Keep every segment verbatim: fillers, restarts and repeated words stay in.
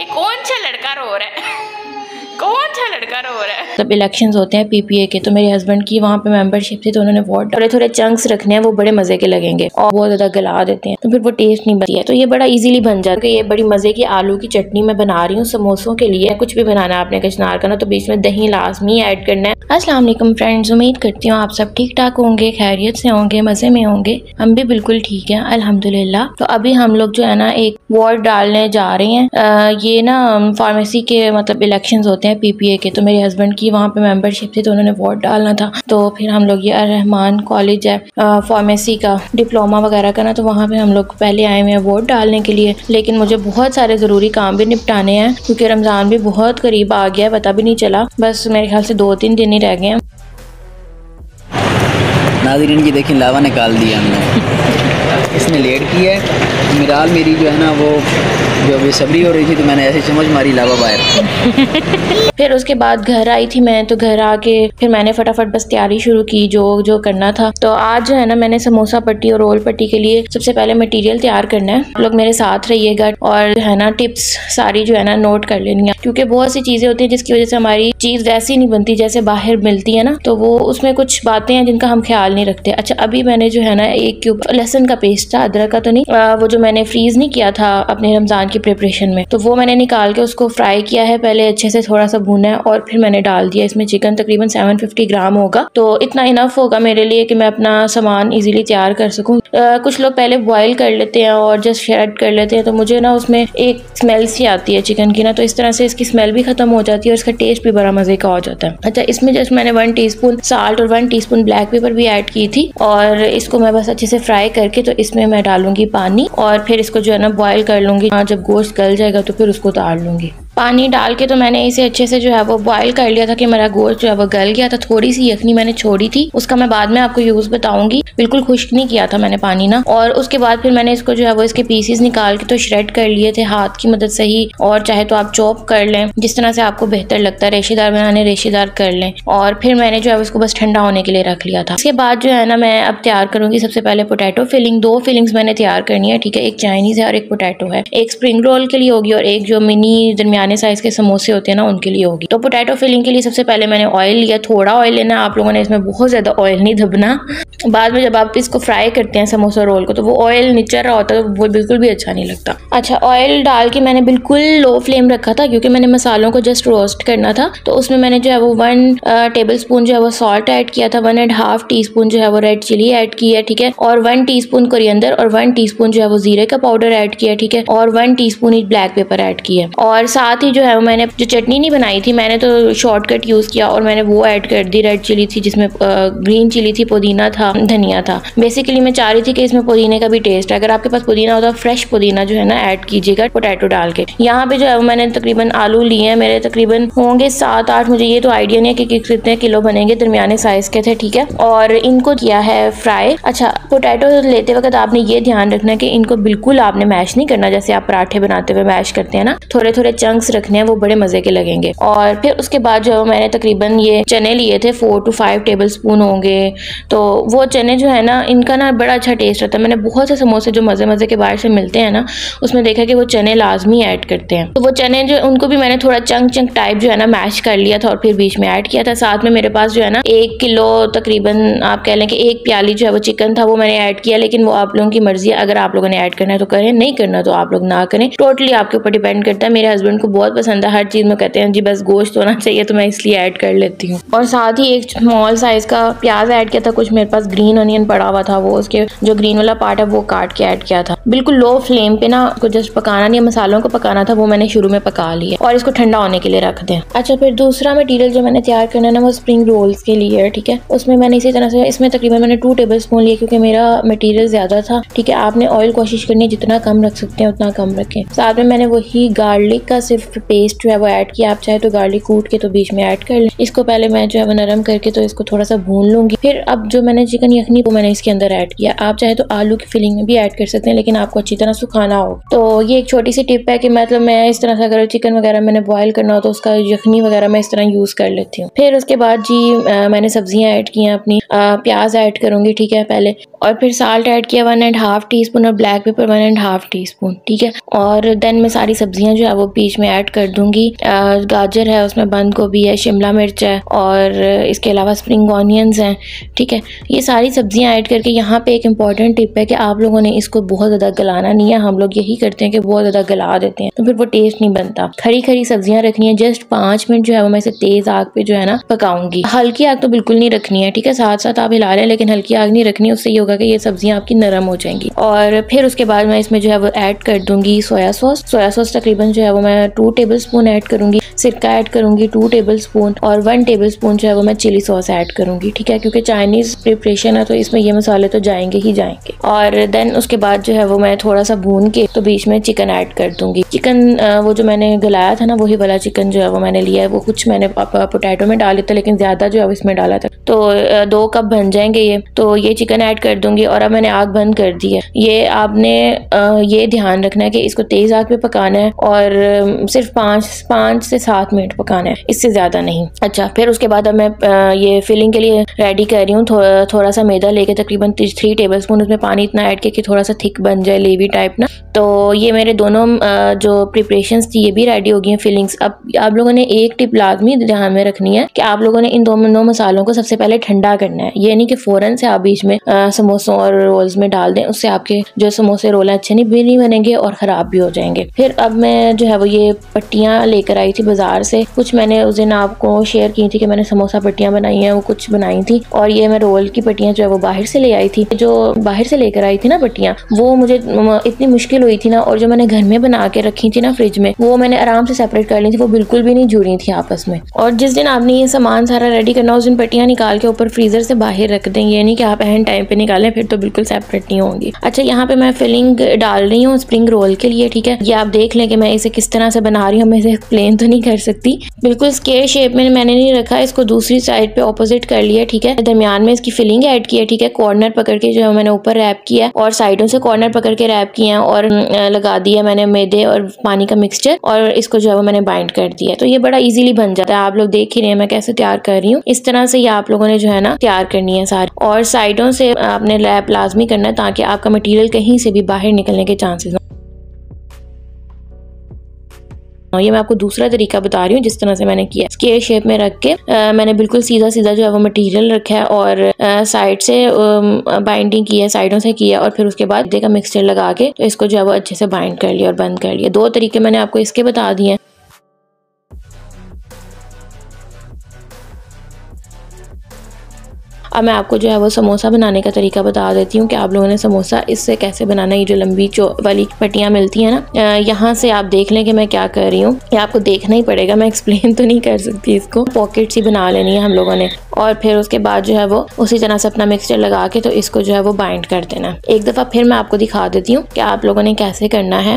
ये कौन सा लड़का रो रहा है? कौन सा लड़का रो रहा है? जब इलेक्शंस होते हैं पीपीए के, तो मेरे हस्बैंड की वहाँ पे मेंबरशिप थी, तो उन्होंने वोट थोड़े थोड़े चंक्स रखने हैं, वो बड़े मजे के लगेंगे और बहुत ज्यादा गला देते हैं, तो फिर वो टेस्ट नहीं बनती है। तो ये बड़ा इजीली बन जाता है। ये बड़ी मजे की आलू की चटनी मैं बना रही हूँ समोसों के लिए। कुछ भी बनाना है आपने कचनार का ना, तो बीच में दही लाजमी ऐड करना है। अस्सलाम वालेकुम फ्रेंड्स, उम्मीद करती हूँ आप सब ठीक ठाक होंगे, खैरियत से होंगे, मजे में होंगे। हम भी बिल्कुल ठीक है अल्हम्दुलिल्लाह। तो अभी हम लोग जो है ना एक वोट डालने जा रहे हैं। आ, ये ना फार्मेसी के मतलब इलेक्शंस होते हैं पीपीए के, तो मेरे हस्बैंड की वहाँ पे मेंबरशिप थी, तो उन्होंने वोट डालना था। तो फिर हम लोग ये रहमान कॉलेज है फार्मेसी का डिप्लोमा वगैरह का ना, तो वहाँ पे हम लोग पहले आए हुए हैं वोट डालने के लिए। लेकिन मुझे बहुत सारे ज़रूरी काम भी निपटाने हैं क्योंकि रमज़ान भी बहुत करीब आ गया है, पता भी नहीं चला। बस मेरे ख्याल से दो तीन दिन ही रह गए हैं। नाज़रीन की देखिए लावा निकाल दिया हमने, इसने लेट किया है। मिराल मेरी जो है ना वो जो बेसब्री हो रही थी, तो मैंने ऐसे समझ मारी लावा बाहर। फिर उसके बाद घर आई थी मैं, तो घर आके फिर मैंने फटाफट बस तैयारी शुरू की जो जो करना था। तो आज जो है ना मैंने समोसा पट्टी और रोल पट्टी के लिए सबसे पहले मटेरियल तैयार करना है। आप लोग मेरे साथ रहिएगा और है ना टिप्स सारी जो है ना नोट कर लेनी है, क्योंकि बहुत सी चीजें होती हैं जिसकी वजह से हमारी चीज वैसी नहीं बनती जैसे बाहर मिलती है ना, तो वो उसमें कुछ बातें हैं जिनका हम ख्याल नहीं रखते। अच्छा, अभी मैंने जो है ना एक क्यूब लहसुन का पेस्ट था, अदरक का तो नहीं, आ, वो जो मैंने फ्रीज नहीं किया था अपने रमजान की प्रिपरेशन में, तो वो मैंने निकाल के उसको फ्राई किया है पहले अच्छे से, थोड़ा सा भुना है और फिर मैंने डाल दिया इसमें चिकन। तकरीबन सात सौ पचास ग्राम होगा, तो इतना इनफ होगा मेरे लिए कि मैं अपना सामान इजीली तैयार कर सकूं। आ, कुछ लोग पहले बॉईल कर लेते हैं और जस्ट श्रेड कर लेते हैं, तो मुझे ना उसमें एक स्मेल सी आती है चिकन की ना, तो इस तरह से इसकी स्मेल भी खत्म हो जाती है और इसका टेस्ट भी बड़ा मजे का हो जाता है। अच्छा, इसमें जस्ट मैंने वन टीस्पून साल्ट और वन टीस्पून ब्लैक पेपर भी ऐड की थी और इसको मैं बस अच्छे से फ्राई करके तो इसमें मैं डालूंगी पानी और फिर इसको जो है ना बॉईल कर लूंगी। जब गोश्त गल जाएगा तो फिर उसको उतार लूंगी। पानी डाल के तो मैंने इसे अच्छे से जो है वो बॉईल कर लिया था कि मेरा गोश्त जो है वो गल गया था। थोड़ी सी यखनी मैंने छोड़ी थी, उसका मैं बाद में आपको यूज बताऊंगी। बिल्कुल खुश्क नहीं किया था मैंने पानी ना। और उसके बाद फिर मैंने इसको जो है वो इसके पीसेस निकाल के तो श्रेड कर लिए थे हाथ की मदद से ही, और चाहे तो आप चॉप कर लें, जिस तरह से आपको बेहतर लगता है। रेशेदार बनाने रेशेदार कर लें। और फिर मैंने जो है उसको बस ठंडा होने के लिए रख लिया था। इसके बाद जो है ना मैं अब तैयार करूंगी सबसे पहले पोटैटो फिलिंग। दो फिलिंग्स मैंने तैयार करनी है, ठीक है। एक चाइनीज है और एक पोटैटो है। एक स्प्रिंग रोल के लिए होगी और एक जो मिनी दरमियाने साइज के समोसे होते हैं ना उनके लिए होगी। तो पोटैटो फिलिंग के लिए सबसे पहले मैंने ऑयल लिया, थोड़ा ऑयल लेना आप लोगों ने, इसमें बहुत ज्यादा ऑयल नहीं दबना। बाद में जब आप इसको फ्राई करते हैं समोसा रोल को, तो वो ऑयल निचर रहा होता है, तो वो बिल्कुल भी अच्छा नहीं लगता। अच्छा, ऑयल डाल के मैंने बिल्कुल लो फ्लेम रखा था क्योंकि मैंने मसालों को जस्ट रोस्ट करना था। तो उसमें मैंने जो है वो वन टेबल स्पून जो है वो सॉल्ट ऐड किया था, one and half teaspoon जो है वो रेड चिली ऐड की है, ठीक है, और वन टी स्पून कोरिएंडर और वन टी स्पून जो है वो जीरे का पाउडर ऐड किया, ठीक है, और वन टी स्पून ही ब्लैक पेपर ऐड किया। और साथ ही जो है मैंने जो चटनी नहीं बनाई थी, मैंने तो शॉर्टकट यूज किया और मैंने वो ऐड कर दी। रेड चिली थी जिसमें ग्रीन चिली थी, पुदीना था, धनिया था। बेसिकली मैं चाह रही थी कि इसमें पुदीने का भी टेस्ट है। अगर आपके पास पुदीना होता, फ्रेश पुदीना जो है ना ऐड कीजिएगा पोटैटो डाल के। यहाँ पे जो है मैंने तकरीबन आलू लिए हैं, मेरे तकरीबन होंगे सात आठ, मुझे ये तो आइडिया नहीं है कि कितने किलो बनेंगे, दरमियाने साइज के थे, ठीक है। और इनको किया है फ्राई। अच्छा, पोटैटो लेते वक्त आपने ये ध्यान रखना कि इनको बिल्कुल आपने मैश नहीं करना, जैसे आप पराठे बनाते हुए मैश करते हैं ना, थोड़े थोड़े चंक्स रखने हैं, वो बड़े मजे के लगेंगे। और फिर उसके बाद जो मैंने तकरीबन ये चने लिए थे, four to five tablespoon होंगे। तो वो चने जो है ना, इनका ना बड़ा अच्छा टेस्ट रहता है। मैंने बहुत से समोसे जो मजे मजे के बाहर से मिलते हैं ना, उसमें देखा कि वो चने लाजमी ऐड करते हैं। तो वो चने जो उनको भी मैंने थोड़ा चंक चंक टाइप जो है ना मैश कर लिया था और फिर बीच में ऐड किया था। साथ में मेरे पास जो है ना एक किलो तकरीबन आप कह लें कि एक प्याली जो है वो चिकन था, वो मैंने ऐड किया। लेकिन वो आप लोगों की मर्जी है, अगर आप लोगों ने ऐड करना है तो करें, नहीं करना तो आप लोग ना करें, टोटली आपके ऊपर डिपेंड करता है। मेरे हस्बैंड को बहुत पसंद है, हर चीज में कहते हैं जी बस गोश्त होना चाहिए, तो मैं इसलिए ऐड कर लेती हूँ। और साथ ही एक स्मॉल साइज का प्याज ऐड किया था, कुछ मेरे पास ग्रीन अनियन पड़ा हुआ था, वो उसके जो ग्रीन वाला पार्ट है वो काट के ऐड किया था। बिल्कुल लो फ्लेम पे ना उसको जस्ट पकाना नहीं, मसालों को पकाना था, वो मैंने शुरू में पका लिया और इसको ठंडा होने के लिए रख दें। अच्छा, फिर दूसरा मटेरियल जो मैंने तैयार करना है ना, वो स्प्रिंग रोल्स के लिए है, ठीक है। उसमें मैंने इसी तरह से, इसमें तकरीबन मैंने टू टेबल स्पून लिए क्योंकि मेरा मटेरियल ज्यादा था, ठीक है। आपने ऑयल कोशिश करनी है जितना कम रख सकते हैं उतना कम रखें। साथ में मैंने वही गार्लिक का सिर्फ पेस्ट जो है वो ऐड किया। आप चाहे तो गार्लिक कूट के तो बीच में ऐड कर लें। इसको पहले मैं जो है वो नरम करके तो इसको थोड़ा सा भून लूंगी। फिर अब जो मैंने चिकन यखनी वो मैंने इसके अंदर ऐड किया। आप चाहे तो आलू की फिलिंग में भी ऐड कर सकते हैं, लेकिन आपको अच्छी तरह सुखाना हो। तो ये एक छोटी सी टिप है कि मतलब मैं इस तरह से अगर चिकन वगैरह मैंने बॉयल करना हो तो उसका यखनी वगैरह मैं इस तरह यूज कर लेती हूँ। फिर उसके बाद जी आ, मैंने सब्जियां ऐड की हैं अपनी। आ, प्याज ऐड करूंगी, ठीक है, पहले। और फिर साल्ट ऐड किया one and half teaspoon और black pepper one and half teaspoon, ठीक है। और देन मैं सारी सब्जियां जो है वो बीच में ऐड कर दूंगी। गाजर है, उसमें बंद गोभी है, शिमला मिर्च है और इसके अलावा स्प्रिंग ऑनियंस हैं। ठीक है, ये सारी सब्जियां ऐड करके यहाँ पे एक इम्पॉर्टेंट टिप है कि आप लोगों ने इसको बहुत ज़्यादा गलाना नहीं है। हम लोग यही करते हैं कि बहुत ज़्यादा गला देते हैं तो फिर वो टेस्ट नहीं बनता। खरी खरी सब्जियां रखनी है, जस्ट पाँच मिनट जो है वो मैं इसे तेज़ आग पे जो है ना पकाऊंगी। हल्की आग तो बिल्कुल नहीं रखनी है, ठीक है, साथ साथ आप हिला लें लेकिन हल्की आग नहीं रखनी, उससे ये होगा कि ये सब्जियां आपकी नरम हो जाएंगी। और फिर उसके बाद मैं इसमें जो है वो ऐड कर दूंगी सोया सॉस। सोया सॉस तकरीबन जो है वो मैं टू टेबल स्पून ऐड करूंगी, सिरका ऐड करूंगी टू टेबल स्पून और वन टेबल स्पून जो है वो मैं चिली सॉस ऐड करूंगी। ठीक है, क्योंकि चाइनीज प्रिपरेशन है तो इसमें ये मसाले तो जाएंगे ही जाएंगे। और देन उसके बाद जो है वो मैं थोड़ा सा भून के तो बीच में चिकन ऐड कर दूंगी। चिकन वो जो मैंने गलाया था ना वही वाला चिकन जो है वो मैंने लिया है। वो कुछ मैंने पोटैटो में डाले थे लेकिन ज्यादा जो है इसमें डाला था, तो दो कप बन जाएंगे ये। तो ये चिकन ऐड कर दूंगी और अब मैंने आग बंद कर दी है। ये आपने ये ध्यान रखना है कि इसको तेज आग पे पकाना है और सिर्फ पाँच पाँच से सात मिनट पकाना है, इससे ज्यादा नहीं। अच्छा, फिर उसके बाद अब मैं ये फिलिंग के लिए रेडी कर रही हूँ। थोड़ा थोड़ा सा मैदा लेके तकरीबन थ्री टेबल स्पून उसमें पानी इतना ऐड करके थोड़ा सा थिक बन जाए, लेवी टाइप ना। तो ये मेरे दोनों जो प्रिपरेशंस थी ये भी रेडी हो गई हैं फिलिंग्स। अब आप लोगों ने एक टिप लाजमी ध्यान में रखनी है कि आप लोगों ने इन दोनों मसालों को सबसे पहले ठंडा करना है। ये नहीं कि फौरन से आप बीच में आ, समोसों और रोल्स में डाल दें, उससे आपके जो समोसे रोल अच्छे नहीं भी नहीं बनेंगे और ख़राब भी हो जाएंगे। फिर अब मैं जो है वो ये पट्टियाँ लेकर आई थी बाजार से। कुछ मैंने उस दिन आपको शेयर की थी कि मैंने समोसा पट्टियाँ बनाई हैं, वो कुछ बनाई थी। और ये मैं रोल की पट्टियाँ जो है वो बाहर से ले आई थी। जो बाहर से लेकर आई थी ना पट्टियाँ, वो मुझे इतनी मुश्किल हुई थी ना, और जो मैंने घर में बना के रखी थी ना फ्रिज में, वो मैंने आराम से सेपरेट कर ली थी। वो बिल्कुल भी नहीं जुड़ी थी आपस में। और जिस दिन आपने ये सामान सारा रेडी करना उस दिन पट्टियाँ निकाल के ऊपर फ्रीजर से बाहर रख दें। ये नहीं कि आप एंड टाइम पे निकालें, फिर तो बिल्कुल सेपरेट नहीं होंगी। अच्छा, यहाँ पे मैं फिलिंग डाल रही हूँ स्प्रिंग रोल के लिए। ठीक है, ये आप देख लें कि मैं इसे किस तरह से बना रही हूँ। मैं इसे एक्सप्लेन तो नहीं कर सकती, बिल्कुल स्क्वायर शेप में मैंने नहीं रखा, इसको दूसरी साइड पे ऑपोजिट कर लिया। ठीक है, दरमियान में इसकी फिलिंग ऐड किया। ठीक है, कॉर्नर पकड़ के जो है मैंने ऊपर रैप किया और साइडों से कॉर्नर पकड़ के रैप किया और लगा दिया मैंने मैदे और पानी का मिक्सचर, और इसको जो है वो मैंने बाइंड कर दिया। तो ये बड़ा इजीली बन जाता है। आप लोग देख ही रहे हैं मैं कैसे तैयार कर रही हूँ। इस तरह से ये आप लोगों ने जो है ना तैयार करनी है सारी, और साइडों से आपने रैप लाजमी करना है ताकि आपका मटेरियल कहीं से भी बाहर निकलने के चांसेस। ये मैं आपको दूसरा तरीका बता रही हूँ जिस तरह से मैंने किया। स्क्वायर शेप में रख के आ, मैंने बिल्कुल सीधा सीधा जो है वो मटेरियल रखा है और साइड से बाइंडिंग की है, साइडों से किया, और फिर उसके बाद का मिक्सचर लगा के तो इसको जो है वो अच्छे से बाइंड कर लिया और बंद कर लिया। दो तरीके मैंने आपको इसके बता दिए हैं। अब मैं आपको जो है वो समोसा बनाने का तरीका बता देती हूँ कि आप लोगों ने समोसा इससे कैसे बनाना है। ये जो लंबी चो वाली पट्टियाँ मिलती हैं ना, यहाँ से आप देख लें कि मैं क्या कर रही हूँ। ये आपको देखना ही पड़ेगा, मैं एक्सप्लेन तो नहीं कर सकती। इसको पॉकेट्स ही बना लेनी है हम लोगों ने, और फिर उसके बाद जो है वो उसी तरह से अपना मिक्सचर लगा के तो इसको जो है वो बाइंड कर देना। एक दफ़ा फिर मैं आपको दिखा देती हूँ कि आप लोगों ने कैसे करना है।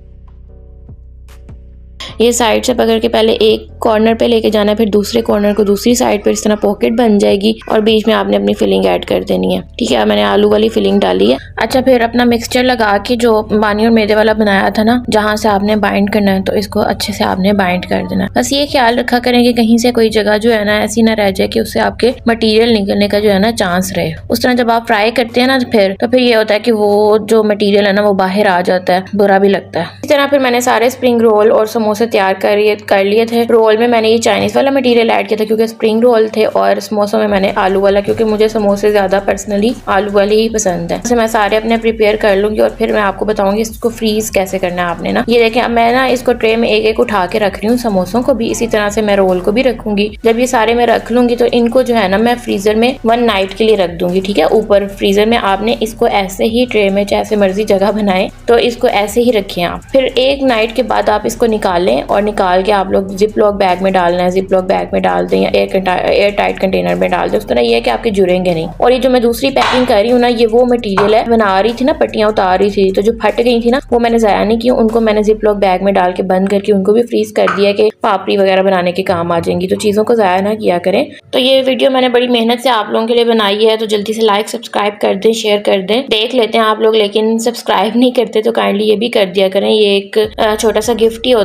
ये साइड से पकड़ के पहले एक कॉर्नर पे लेके जाना है, फिर दूसरे कॉर्नर को दूसरी साइड पे इस तरह पॉकेट बन जाएगी और बीच में आपने अपनी फिलिंग ऐड कर देनी है। ठीक है, मैंने आलू वाली फिलिंग डाली है। अच्छा, फिर अपना मिक्सचर लगा के जो पानी और मैदे वाला बनाया था ना, जहाँ से आपने बाइंड करना है तो इसको अच्छे से आपने बाइंड कर देना। बस ये ख्याल रखा करें कि कहीं से कोई जगह जो है ना ऐसी ना रह जाए कि उससे आपके मटीरियल निकलने का जो है ना चांस रहे। उस तरह जब आप फ्राई करते हैं ना फिर तो फिर ये होता है कि वो जो मटीरियल है ना वो बाहर आ जाता है, बुरा भी लगता है। इस तरह फिर मैंने सारे स्प्रिंग रोल और समोसे तैयार कर कर लिए थे। रोल में मैंने ये चाइनीज वाला मटेरियल ऐड किया था क्योंकि स्प्रिंग रोल थे, और समोसों में मैंने आलू वाला, क्योंकि मुझे समोसे ज्यादा पर्सनली आलू वाले ही पसंद है। तो मैं सारे अपने प्रिपेयर कर लूंगी और फिर मैं आपको बताऊंगी इसको फ्रीज कैसे करना है आपने ना। ये देखें, मैं ना इसको ट्रे में एक एक उठा के रख रही हूँ। समोसों को भी इसी तरह से मैं रोल को भी रखूंगी। जब ये सारे मैं रख लूंगी तो इनको जो है ना मैं फ्रीजर में वन नाइट के लिए रख दूंगी। ठीक है, ऊपर फ्रीजर में आपने इसको ऐसे ही ट्रे में जैसे मर्जी जगह बनाए तो इसको ऐसे ही रखें आप। फिर एक नाइट के बाद आप इसको निकालें और निकाल के आप लोग जिप लॉक बैग में डालना है, जिप लॉक बैग में डाल दें या एयर एयर टाइट कंटेनर में डाल दें। उस तरह ये है कि आपके जुड़ेंगे नहीं। और ये जो मैं दूसरी पैकिंग कर रही हूँ ना, ये वो मटेरियल है बना रही थी ना, पट्टियां उतार रही थी तो जो फट गई थी ना वो मैंने ज़ाया नहीं की, उनको मैंने जिप लॉक बैग में डाल के बंद करके उनको भी फ्रीज कर दिया कि पापड़ी वगैरह बनाने के काम आ जाएंगी। तो चीज़ों को ज़ाया ना किया करें। तो ये वीडियो मैंने बड़ी मेहनत से आप लोगों के लिए बनाई है, तो जल्दी से लाइक सब्सक्राइब कर दें, शेयर कर दें। देख लेते हैं आप लोग लेकिन सब्सक्राइब नहीं करते तो काइंडली ये भी कर दिया करें। ये एक छोटा सा गिफ्ट ही होता है।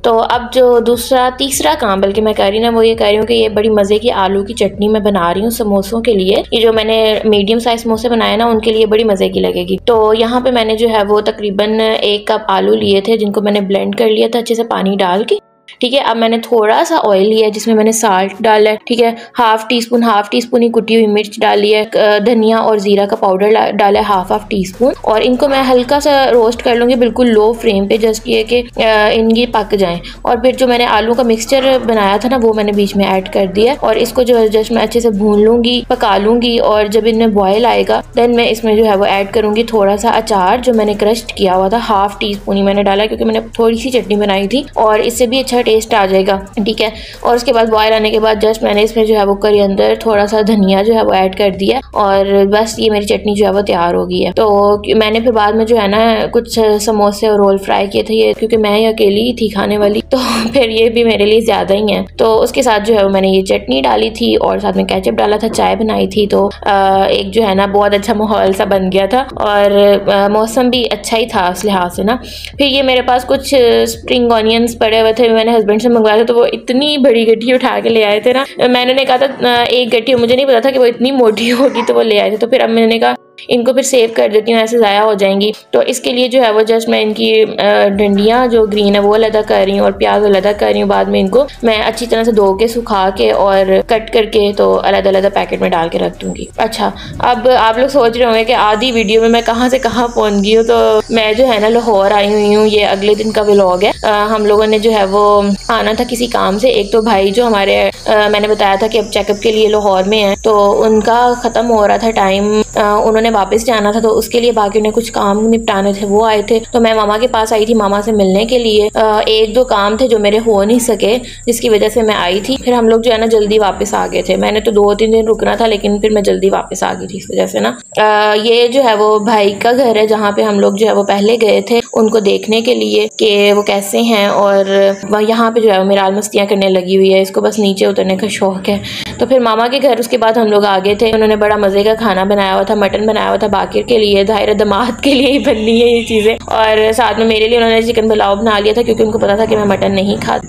तो अब जो दूसरा तीसरा काम बल्कि मैं कर रही ना वो ये कर रही हूँ कि ये बड़ी मज़े की आलू की चटनी मैं बना रही हूँ समोसों के लिए। ये जो मैंने मीडियम साइज समोसे बनाए ना उनके लिए बड़ी मज़े की लगेगी। तो यहाँ पे मैंने जो है वो तकरीबन एक कप आलू लिए थे जिनको मैंने ब्लेंड कर लिया था अच्छे से पानी डाल के, ठीक है। अब मैंने थोड़ा सा ऑयल लिया है जिसमें मैंने साल्ट डाला है, ठीक है। Half teaspoon half teaspoon ही कुटी हुई मिर्च डाली है, धनिया और जीरा का पाउडर डाला है हाफ हाफ टी स्पून, और इनको मैं हल्का सा रोस्ट कर लूँगी बिल्कुल लो फ्लेम पे, जस्ट ये कि इनकी पक जाएं। और फिर जो मैंने आलू का मिक्सचर बनाया था ना वो मैंने बीच में ऐड कर दिया और इसको जो है जस्ट मैं अच्छे से भून लूँगी, पका लूँगी। और जब इनमें बॉयल आएगा देन मैं इसमें जो है वो ऐड करूँगी थोड़ा सा अचार जो मैंने क्रश्ड किया हुआ था, हाफ टी स्पून ही मैंने डाला क्योंकि मैंने थोड़ी सी चटनी बनाई थी और इससे भी अच्छा टेस्ट आ जाएगा, ठीक है। और उसके बाद बॉयल आने के बाद जस्ट मैंने इसमें जो है वो करियंदर थोड़ा सा धनिया जो है वो ऐड कर दिया और बस ये मेरी चटनी जो है वो तैयार हो गई है। तो मैंने फिर बाद में जो है ना कुछ समोसे और रोल फ्राई किए थे ये क्योंकि मैं अकेली ही थी खाने वाली, तो फिर ये भी मेरे लिए ज़्यादा ही है। तो उसके साथ जो है वो मैंने ये चटनी डाली थी और साथ में केचप डाला था, चाय बनाई थी, तो आ, एक जो है ना बहुत अच्छा माहौल सा बन गया था और मौसम भी अच्छा ही था उस लिहाज से ना। फिर ये मेरे पास कुछ स्प्रिंग ऑनियंस पड़े हुए थे, मैंने हस्बैंड से मंगवाया था, तो वो इतनी बड़ी गड्ढी उठा के ले आए थे ना। मैंने ने कहा था एक गड्ढी, मुझे नहीं पता था कि वो इतनी मोटी होगी, तो वो ले आए थे। तो फिर अब मैंने कहा इनको फिर सेव कर देती हूँ, ऐसे ज़ाया हो जाएंगी। तो इसके लिए जो है वो जस्ट मैं इनकी डंडियाँ जो ग्रीन है वो अलग कर रही हूँ और प्याज अलग कर रही हूँ। बाद में इनको मैं अच्छी तरह से धो के सुखा के और कट करके तो अलग अलग पैकेट में डाल के रख दूँगी। अच्छा, अब आप लोग सोच रहे होंगे कि आधी वीडियो में मैं कहाँ से कहाँ पहुँच गई हूँ। तो मैं जो है ना लाहौर आई हुई हूँ, ये अगले दिन का व्लॉग है। आ, हम लोगों ने जो है वो आना था किसी काम से। एक तो भाई जो हमारे आ, मैंने बताया था कि अब चेकअप के लिए लाहौर में है, तो उनका ख़त्म हो रहा था टाइम, उन्होंने वापस जाना था, तो उसके लिए बाकी उन्हें कुछ काम निपटाने थे, वो आए थे। तो मैं मामा के पास आई थी मामा से मिलने के लिए। आ, एक दो काम थे जो मेरे हो नहीं सके जिसकी वजह से मैं आई थी। फिर हम लोग जो है ना जल्दी वापस आ गए थे। मैंने तो दो तीन दिन रुकना था लेकिन फिर मैं जल्दी वापस आ गई थी इस वजह से ना। आ, ये जो है वो भाई का घर है जहाँ पे हम लोग जो है वो पहले गए थे उनको देखने के लिए कि वो कैसे हैं, और यहाँ पे जो है वो मिराल मस्तियाँ करने लगी हुई है, इसको बस नीचे उतरने का शौक है। तो फिर मामा के घर उसके बाद हम लोग आ गए थे। उन्होंने बड़ा मज़े का खाना बनाया हुआ था, मटन बनाया हुआ था बाकिर के लिए, दाहिर दमाद के लिए ही बननी है ये चीज़ें, और साथ में मेरे लिए उन्होंने चिकन पुलाव बना लिया था क्योंकि उनको पता था कि मैं मटन नहीं खाता।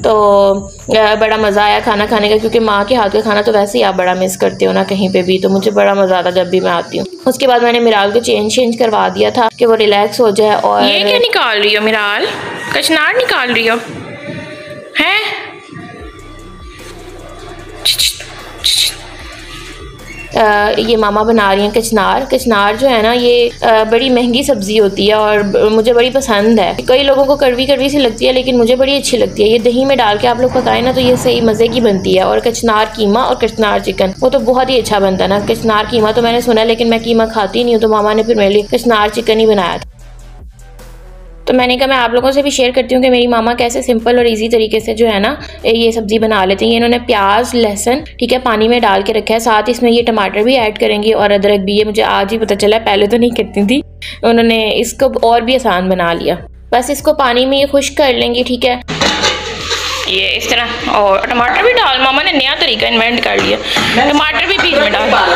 तो बड़ा मज़ा आया खाना खाने का, क्योंकि माँ के हाथ का खाना तो वैसे ही आप बड़ा मिस करते हो ना कहीं पे भी, तो मुझे बड़ा मज़ा आता जब भी मैं आती हूँ। उसके बाद मैंने मिराल को चेंज चेंज करवा दिया था कि वो रिलैक्स हो जाए। और ये क्या निकाल रही हो मिराल? कचनार निकाल रही हो हैं? आ, ये मामा बना रही हैं कचनार। कचनार जो है ना ये आ, बड़ी महंगी सब्ज़ी होती है और मुझे बड़ी पसंद है। कई लोगों को कड़वी कड़वी सी लगती है लेकिन मुझे बड़ी अच्छी लगती है। ये दही में डाल के आप लोग पकाएं ना तो ये सही मज़े की बनती है। और कचनार कीमा और कचनार चिकन वो तो बहुत ही अच्छा बनता है ना। कचनार कीमा तो मैंने सुना है लेकिन मैं कीमा खाती नहीं हूँ, तो मामा ने फिर मेरे लिए कचनार चिकन ही बनाया था। तो मैंने कहा मैं आप लोगों से भी शेयर करती हूँ कि मेरी मामा कैसे सिंपल और इजी तरीके से जो है ना ये सब्ज़ी बना लेती हैं। इन्होंने प्याज लहसुन ठीक है पानी में डाल के रखा है, साथ इसमें ये टमाटर भी ऐड करेंगी और अदरक भी। ये मुझे आज ही पता चला, पहले तो नहीं करती थी। उन्होंने इसको और भी आसान बना लिया। बस इसको पानी में ये खुश्क कर लेंगी, ठीक है, ये इस तरह। और टमाटर भी डाल, मामा ने नया तरीका इन्वेंट कर लिया, टमाटर भी बीच में डाल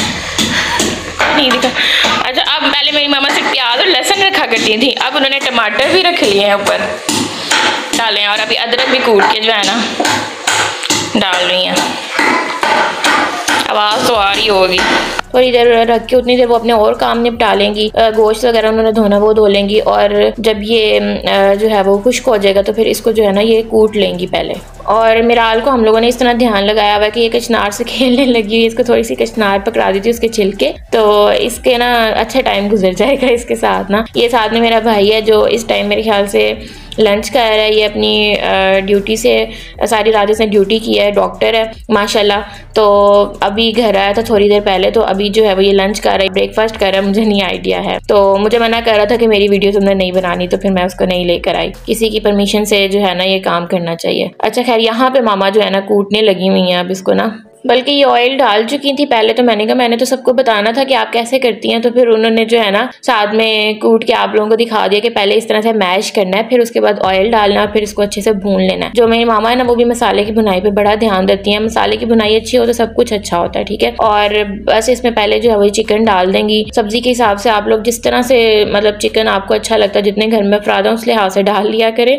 नहीं दिखा। अच्छा, अब पहले मेरी मामा सिर्फ प्याज और लहसुन रखा करती थी, अब उन्होंने टमाटर भी रख लिए हैं ऊपर डालें, और अभी अदरक भी कूट के जो है ना डाल रही हैं। आवाज़ तो आ रही होगी। थोड़ी देर रख के उतनी देर वो अपने और काम निपटा लेंगी। गोश्त वगैरह उन्होंने धोना वो धो लेंगी, और जब ये जो है वो खुश्क हो जाएगा तो फिर इसको जो है ना ये कूट लेंगी पहले। और मिराल को हम लोगों ने इस तरह ध्यान लगाया हुआ है कि ये कचनार से खेलने लगी हुई, इसको थोड़ी सी कचनार पकड़ा दी थी उसके छिलके, तो इसके ना अच्छा टाइम गुजर जाएगा इसके साथ ना। ये साथ में मेरा भाई है जो इस टाइम मेरे ख्याल से लंच कर रहा है। ये अपनी ड्यूटी से सारी रात इसने ड्यूटी की है, डॉक्टर है माशाल्लाह। तो अभी घर आया था थोड़ी देर पहले, तो अभी जो है वो ये लंच कर रहा है, ब्रेकफास्ट कर रहा है, मुझे नहीं आइडिया है। तो मुझे मना कर रहा था कि मेरी वीडियो तुमने नहीं बनानी, तो फिर मैं उसको नहीं लेकर आई। किसी की परमिशन से जो है ना ये काम करना चाहिए। अच्छा खैर, यहाँ पे मामा जो है ना कूटने लगी हुई हैं अब इसको ना, बल्कि ये ऑयल डाल चुकी थी पहले। तो मैंने कहा मैंने तो सबको बताना था कि आप कैसे करती हैं, तो फिर उन्होंने जो है ना साथ में कूट के आप लोगों को दिखा दिया कि पहले इस तरह से मैश करना है, फिर उसके बाद ऑयल डालना, फिर इसको अच्छे से भून लेना है। जो मेरी मामा है ना वो भी मसाले की भुनाई पे बड़ा ध्यान देती हैं। मसाले की भुनाई अच्छी हो तो सब कुछ अच्छा होता है, ठीक है। और बस इसमें पहले जो है वही चिकन डाल देंगी। सब्जी के हिसाब से आप लोग जिस तरह से मतलब चिकन आपको अच्छा लगता है, जितने घर में अफराद हैं उस लिहाज से डाल लिया करें।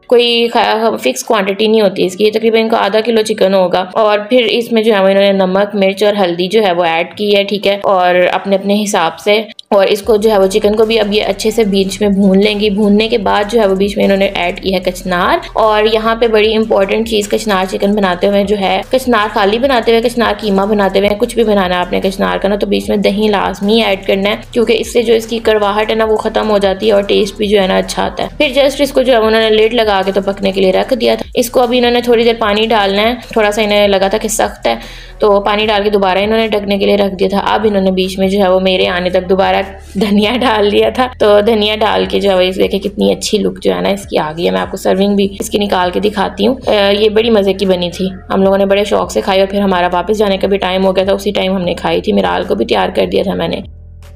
कोई फिक्स क्वांटिटी नहीं होती इसकी, तकरीबन इनको आधा किलो चिकन होगा। और फिर इसमें जो है वो इन्होंने नमक, मिर्च और हल्दी जो है वो ऐड की है, ठीक है, और अपने अपने हिसाब से। और इसको जो है वो चिकन को भी अब ये अच्छे से बीच में भून लेंगी। भूनने के बाद जो है वो बीच में इन्होंने ऐड किया है कचनार। और यहाँ पे बड़ी इंपॉर्टेंट चीज़, कचनार चिकन बनाते हुए जो है, कचनार खाली बनाते हुए, कचनार कीमा बनाते हुए, कुछ भी बनाना है आपने कचनार का ना, तो बीच में दही लाजमी ऐड करना है, क्योंकि इससे जो इसकी कड़वाहट है ना वो खत्म हो जाती है और टेस्ट भी जो है ना अच्छा आता है। फिर जस्ट इसको जो है उन्होंने लिड लगा के तो पकने के लिए रख दिया था। इसको अभी इन्होंने थोड़ी देर पानी डालना है, थोड़ा सा इन्हें लगा था कि सख्त है तो पानी डाल के दोबारा इन्होंने ढकने के लिए रख दिया था। अब इन्होंने बीच में जो है वो मेरे आने तक दोबारा धनिया डाल दिया था, तो धनिया डाल के जो है वो इस देखे कितनी अच्छी लुक जो है ना इसकी आ गई है। मैं आपको सर्विंग भी इसकी निकाल के दिखाती हूँ। ये बड़ी मज़े की बनी थी, हम लोगों ने बड़े शौक से खाई और फिर हमारा वापस जाने का भी टाइम हो गया था, उसी टाइम हमने खाई थी। मिराल को भी तैयार कर दिया था मैंने।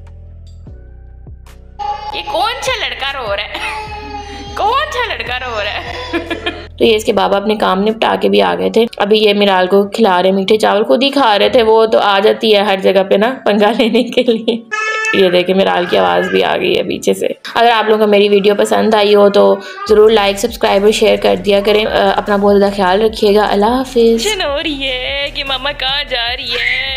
ये कौन सा लड़का रो रहा है? कौन सा लड़का रो रहा है? तो ये इसके बाबा अपने काम निपटा के भी आ गए थे। अभी ये मिराल को खिला रहे, मीठे चावल खुद ही खा रहे थे, वो तो आ जाती है हर जगह पे ना पंगा लेने के लिए। ये देखे मिराल की आवाज़ भी आ गई है पीछे से। अगर आप लोगों को मेरी वीडियो पसंद आई हो तो ज़रूर लाइक, सब्सक्राइब और शेयर कर दिया करें। अपना बहुत ज़्यादा ख्याल रखिएगा। अल्लाह हाफिज़। टेंशन हो रही है कि मामा कहाँ जा रही है।